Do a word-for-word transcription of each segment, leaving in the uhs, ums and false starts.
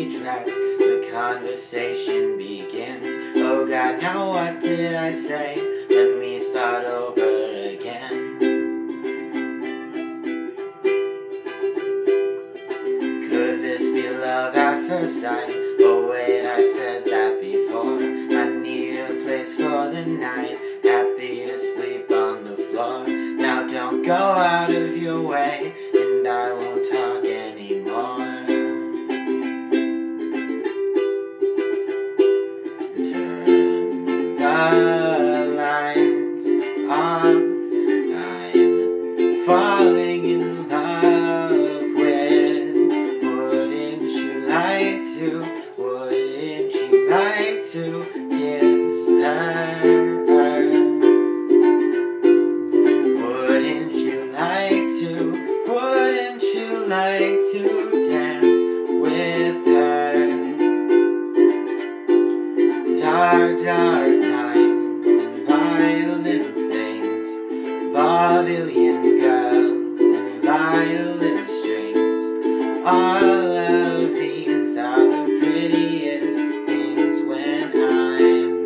fancy dress, the conversation begins. Oh God, now what did I say? Let me start over again. Could this be love at first sight? Oh wait, I said that before. I need a place for the night, happy to sleep on the floor. Now don't go out of your way, and I won't talk anymore. Turn the lights off. I'm falling in love with. Wouldn't you like to? Wouldn't you like to kiss her? Wouldn't you like to? Wouldn't you like to dance with her? Dark, dark nights and violent things, vaudevillian girls and violent strings. All of these are the prettiest things when I'm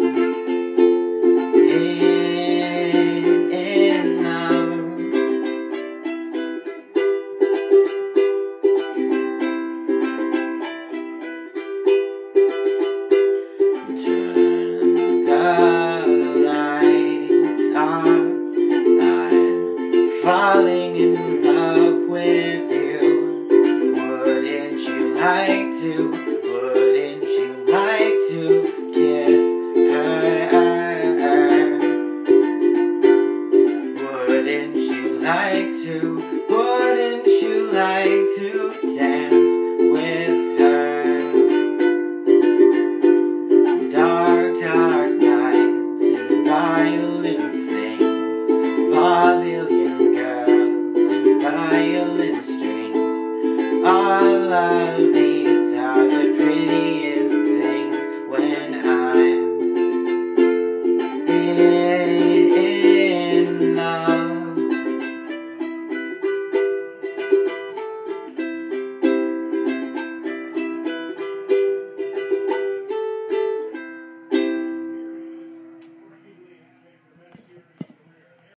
in, in love. Turn the lights off. I'm falling in love with you. Wouldn't you like to? Wouldn't you like to kiss her? Wouldn't you like to? Wouldn't you like to dance